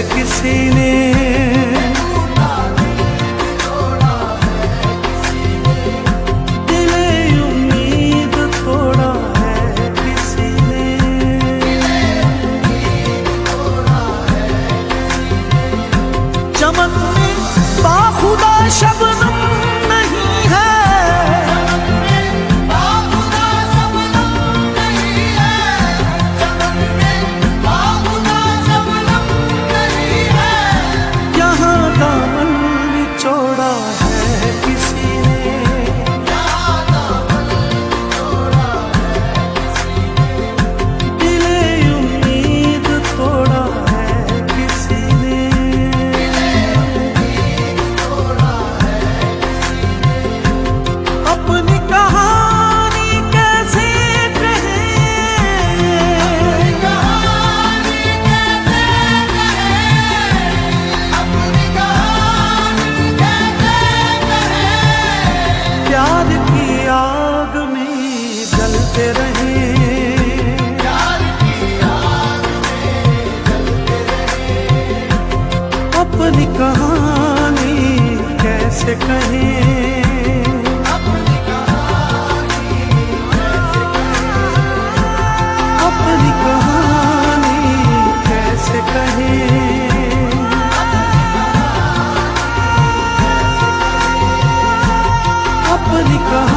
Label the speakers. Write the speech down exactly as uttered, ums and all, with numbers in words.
Speaker 1: किसी ने, दिले उम्मीद तोड़ा है किसी ने। चमन में बाखुदा शबनम नहीं है, प्यार की आग में जलते रहे, प्यार की आग में जलते रहे। अपनी कहानी कैसे कहें, अपनी कहानी कैसे कहें, अपनी कहानी कैसे कहें। अपनी कहानी